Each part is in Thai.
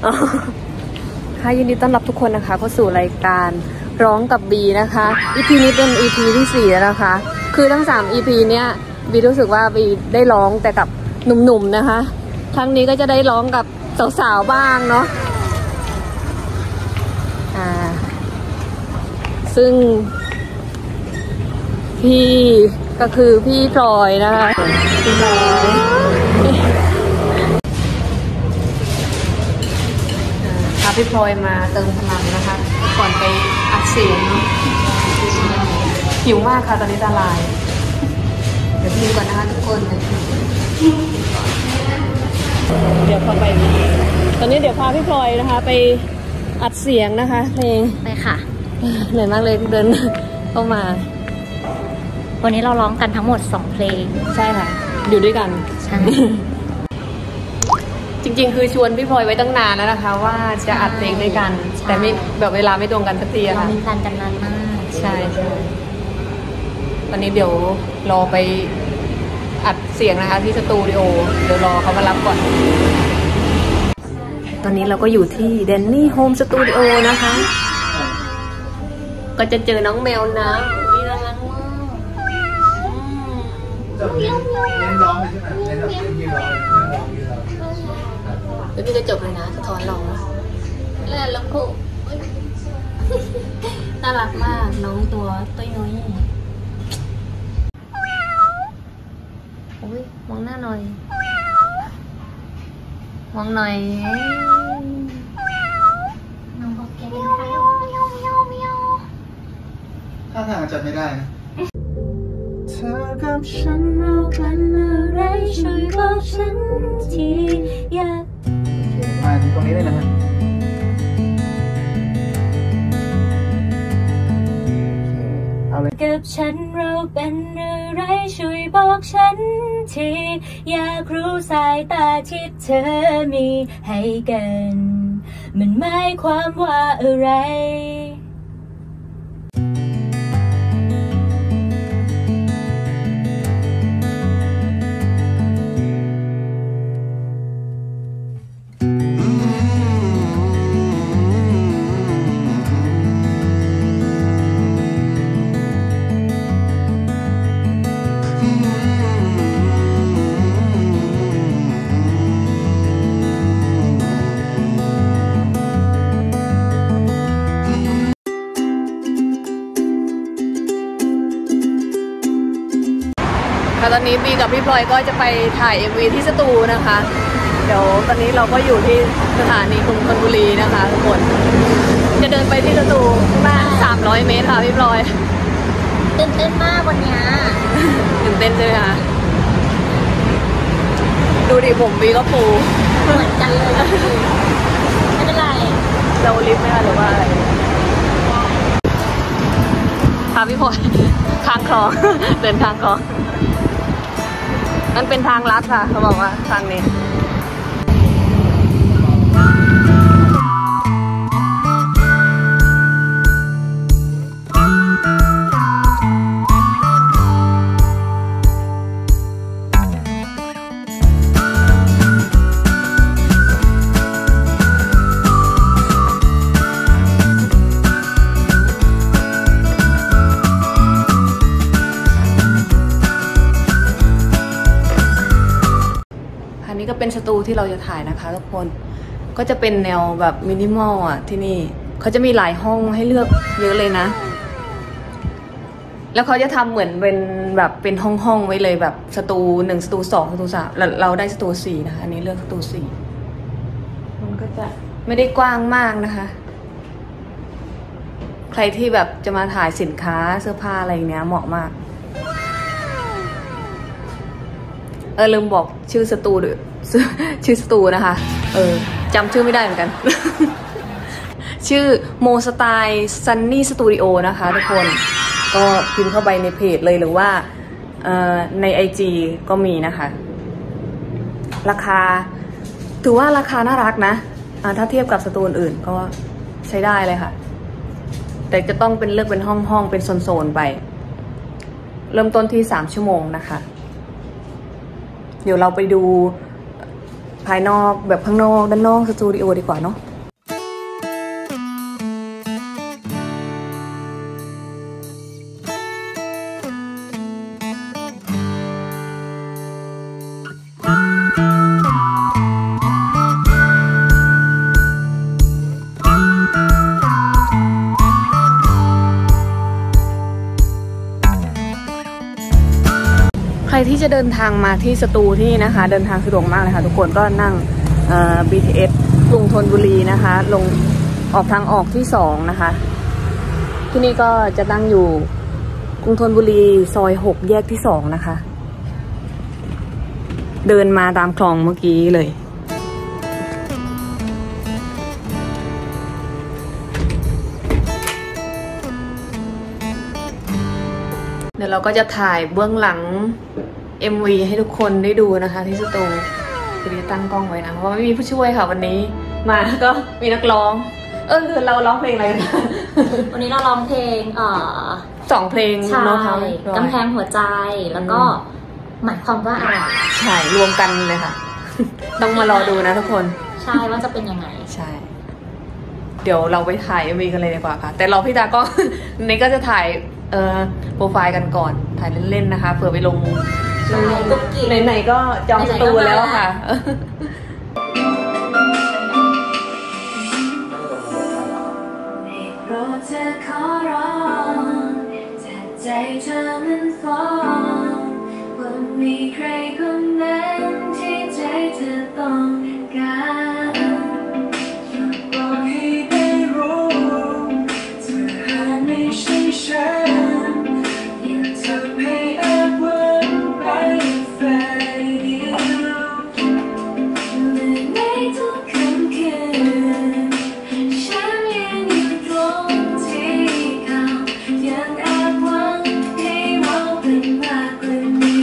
ค่ะยินดีต้อนรับทุกคนนะคะเข้าสู่รายการร้องกับบีนะคะ EP นี้เป็น EP ที่4แล้วนะคะคือทั้ง3 EP เนี้ยบีรู้สึกว่าบีได้ร้องแต่กับหนุ่มๆนะคะครั้งนี้ก็จะได้ร้องกับสาวๆบ้างเนาะซึ่งพี่ก็คือพี่พลอยนะคะพี่พลอยพาพี่พลอยมาเติมพลังนะคะก่อนไปอัดเสียงหิวมากค่ะตอนนี้ตาลายเดี๋ยวกินก่อนนะคะทุกคนเดี๋ยวเข้าไปตอนนี้เดี๋ยวพาพี่พลอยนะคะไปอัดเสียงนะคะเพลงไปค่ะเหนื่อยมากเลยเดินเข้ามาวันนี้เราร้องกันทั้งหมด2เพลงใช่ค่ะอยู่ด้วยกันใช่จริงๆคือชวนพี่พลอยไว้ตั้งนานแล้วนะคะว่าจะอัดเพลงด้วยกันแต่ไม่แบบเวลาไม่ตรงกันสักทีค่ะเรามีแพลนกันนานมากใช่ตอนนี้เดี๋ยวรอไปอัดเสียงนะคะที่สตูดิโอเดี๋ยวรอเขามารับก่อนตอนนี้เราก็อยู่ที่แดนนี่โฮมสตูดิโอนะคะก็จะเจอน้องแมวน้ำนี่น่ารักมากแล้วพี่ก็จบเลยนะสะท้อนร้องแล้วก็น่ารักมากน้องตัวตุ้ยนุ้ยโอ้ยมองหน้าหน่อยมองหน่อยน้องบอกแกเป็นใครถ้าทางจำไม่ได้นะเธอกับฉันเราเป็นอะไรช่วยบอกฉันทีอยากมาตรงนี้เลยนะฮะเอาเลยกับฉันเราเป็นอะไรช่วยบอกฉันทีอยากรู้สายตาที่เธอมีให้กันมันหมายความว่าอะไรตอนนี้บีกับพี่พลอยก็จะไปถ่าย MV ที่สตูนะคะเดี๋ยวตอนนี้เราก็อยู่ที่สถานีกรุงธนบุรีนะคะทุกคนจะเดินไปที่สตูมาก300 เมตรค่ะพี่พลอยตื่นเต้นมากวันนี้ตื่นเต้นใช่ไหมคะดูดิผมบีก็ฟูเหมือนกันเลยไม่เป็นไรเราลิฟต์ไหมคะหรือว่าอะไรพาพี่พลอยข้างคลองเดินข้างคลองมันเป็นทางลัดค่ะเขาบอกว่าทางนี้นี่ก็เป็นสตูที่เราจะถ่ายนะคะทุกคนก็จะเป็นแนวแบบมินิมอลอ่ะที่นี่เขาจะมีหลายห้องให้เลือกเยอะเลยนะแล้วเขาจะทำเหมือนเป็นแบบเป็นห้องไว้เลยแบบสตู1สตู2สตู3แล้วเราได้สตู4นะคะอันนี้เลือกสตู4มันก็จะไม่ได้กว้างมากนะคะใครที่แบบจะมาถ่ายสินค้าเสื้อผ้าอะไรเนี้ยเหมาะมากลืมบอกชื่อสตูด้วยชื่อสตูนะคะจำชื่อไม่ได้เหมือนกัน ชื่อโมสไตล์ซันนี่สตูดิโอนะคะทุกคนก็พิมพ์เข้าไปในเพจเลยหรือว่าใน IG ก็มีนะคะราคาถือว่าราคาน่ารักนะถ้าเทียบกับสตูอื่นก็ใช้ได้เลยค่ะแต่จะต้องเป็นเลือกเป็นห้องเป็นโซนๆไปเริ่มต้นที่3 ชั่วโมงนะคะเดี๋ยวเราไปดูภายนอกแบบข้างนอกด้านนอกสตูดิโอดีกว่าเนาะใครที่จะเดินทางมาที่สตูที่นะคะเดินทางสะดวกมากเลยค่ะทุกคนก็นั่งBTS กรุงธนบุรีนะคะลงออกทางออกที่2นะคะที่นี่ก็จะตั้งอยู่กรุงธนบุรีซอย6แยกที่2นะคะเดินมาตามคลองเมื่อกี้เลยเดี๋ยวเราก็จะถ่ายเบื้องหลัง MV ให้ทุกคนได้ดูนะคะที่สตูจะตั้งกล้องไว้นะเพราะไม่มีผู้ช่วยค่ะวันนี้มาก็มีนักร้องคือเราร้องเพลงอะไรกันวันนี้เราร้องเพลง 2 เพลงเนาะค่ะกำแพงหัวใจแล้วก็หมายความว่าอะไรใช่รวมกันเลยค่ะต้องมารอดูนะทุกคนใช่ว่าจะเป็นยังไงใช่เดี๋ยวเราไปถ่าย MV กันเลยดีกว่าค่ะแต่เราพี่ตาก็นี่ก็จะถ่ายโปรไฟล์กันก่อนถ่ายเล่นๆนะคะเผื่อไปลงไหนๆก็จองสตูแล้วค่ะโปรดเธอขอร้องถ้าใจเธอมันฟ้องว่ามีใครคนนั้นที่ใจเธอต้องการบอกให้ได้รู้เธอหาไม่ใช่ฉันอย่าทำให้แอบหวังไปฝ่ายเดียวเมื่อในทุกค่ำคืนฉันยังอยู่ตรงที่เก่ายังแอบหวังให้เราเป็นมากกว่านี้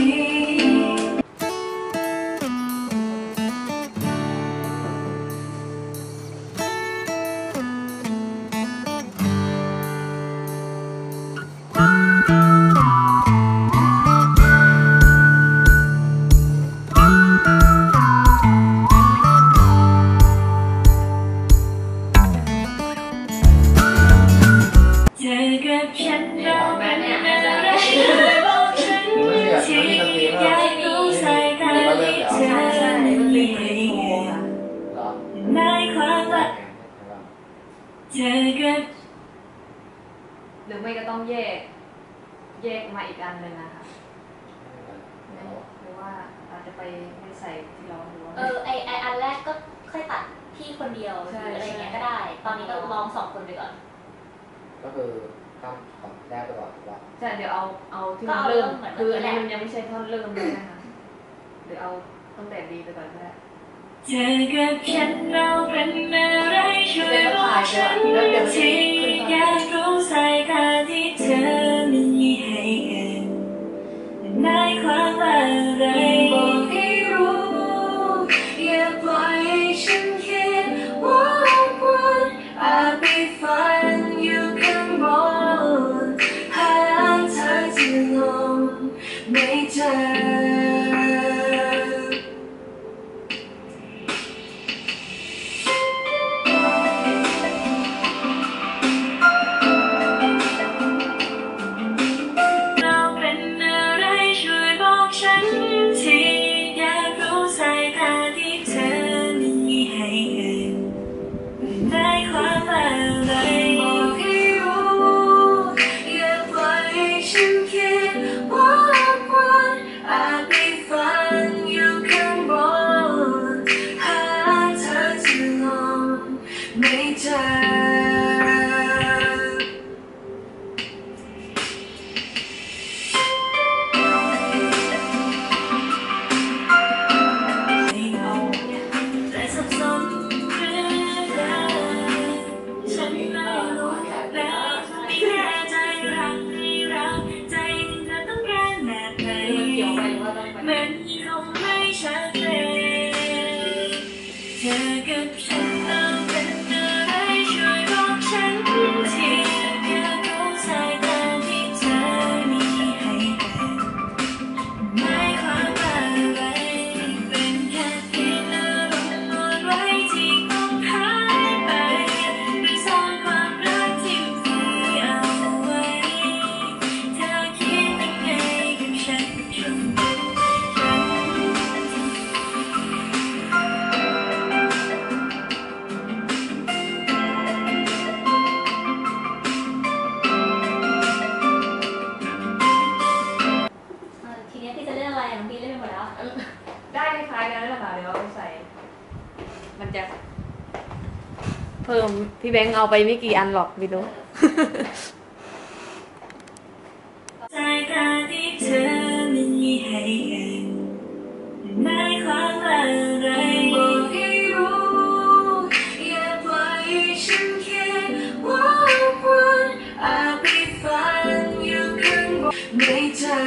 หรือไม่ก็ต้องแยกมาอีกอันเลยนะคะหรือว่าอาจจะไปไม่ใส่ที่เราดูไออันแรกก็ค่อยตัดพี่คนเดียวหรืออะไรเงี้ยก็ได้ตอนนี้ก็ลอง2 คนไปก่อนก็คือตั้งของแรกไปก่อนว่าใช่เดี๋ยวเอาที่มันเริ่มคืออันนี้มันยังไม่ใช่ท่อนเริ่มเลยนะคะเดี๋ยวเอาตั้งแต่ดีไปก่อนก็ได้เจอกับฉันเราเป็นอะไรช่วยบอกฉันทีอยากรู้สายตาที่เธอมีให้กันหมายความว่าอะไรบอกให้รู้อย่าปล่อยให้ฉันคิดวนอาจไปฝันอยู่ข้างบนหาเธอที่ลงไม่เจอได้คล้ายกันนั่นแหละค่ะเดี๋ยวเอาไปใส่มันจะเพิ่มพี่แบงค์เอาไปไม่กี่อันหรอกไม่รู้ใจตาที่เธอมันมีให้กันไม่ความว่าอะไรบอกให้รู้อย่าปล่อยให้ฉันแค่ว่าวันอาจไปฝันอยู่ข้างบนไม่เจอ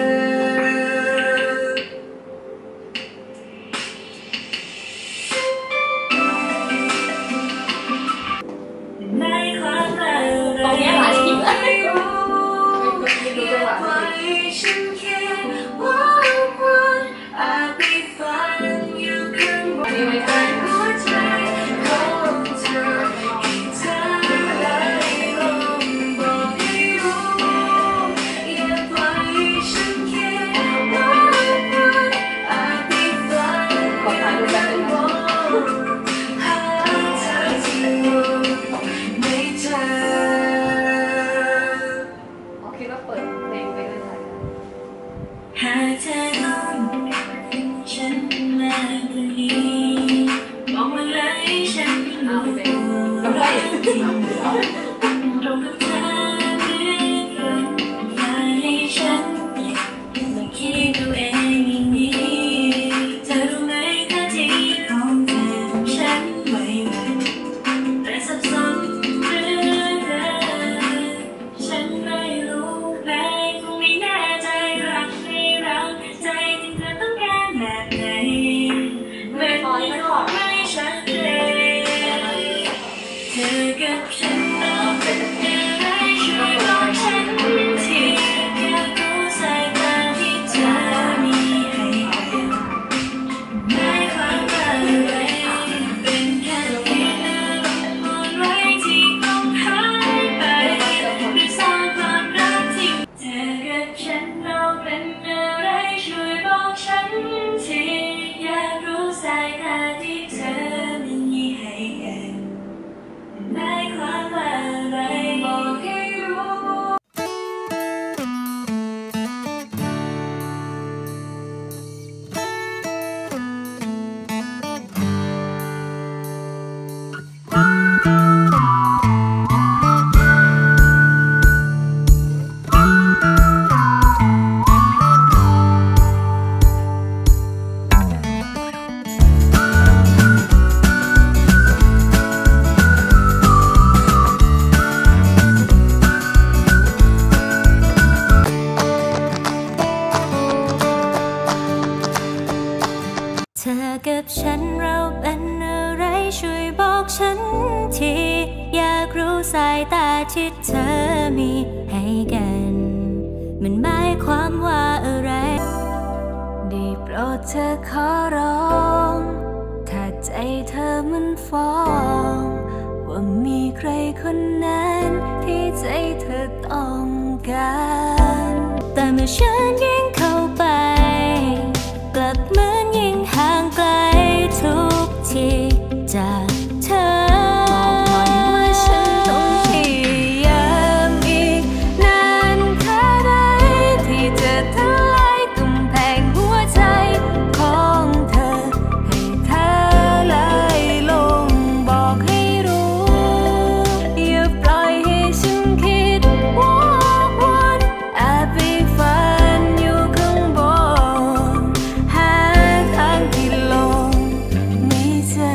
กับฉันเราเป็นอะไรช่วยบอกฉันทีอยากรู้สายตาที่เธอมีให้กันมันหมายความว่าอะไรได้โปรดเธอขอร้องถ้าใจเธอมันฟ้องว่ามีใครคนนั้นที่ใจเธอต้องการแต่เมื่อฉันยิ่งเข้าไปกลับเหมือนยิ่งห่างไกลทุกทีจากเธอบอกหน่อยว่าฉันต้องพยายามอีกนานแค่ไหนที่จะทลายกำแพงหัวใจของเธอให้เธอลายลงบอกให้รู้อย่าปล่อยให้ฉันคิดว่าวันอาจไปฝันอยู่ข้างบนหาทางที่ลงไม่เจอ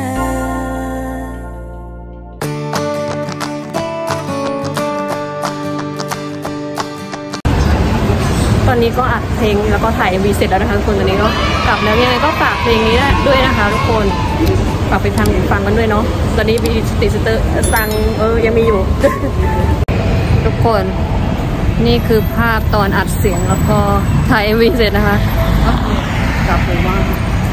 ตอนนี้ก็อัดเพลงแล้วก็ถ่าย MV เสร็จแล้วนะคะทุกคนตอนนี้ก็กลับแล้วยังไงก็ฝากเพลงนี้ด้วยนะคะทุกคนฝากไปฟังกันด้วยเนาะตอนนี้มีติดสเตอร์สั่งยังมีอยู่ ทุกคนนี่คือภาพตอนอัดเสียงแล้วก็ถ่าย MV เสร็จนะคะกลับเลยว่า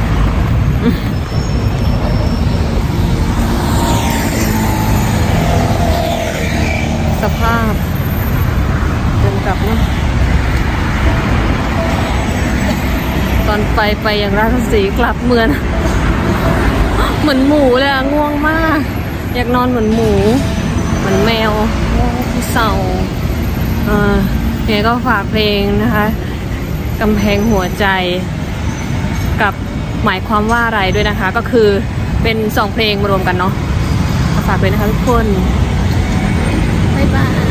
สภาพเดินกลับเนาะตอนไปอย่างราชสีกลับเหมือนหมูเลยอะง่วงมากอยากนอนเหมือนหมูเหมือนแมวที่เศร้ายังไงก็ฝากเพลงนะคะกำแพงหัวใจกับหมายความว่าอะไรด้วยนะคะก็คือเป็น2 เพลงมารวมกันเนาะฝากด้วยนะคะทุกคนบ๊ายบาย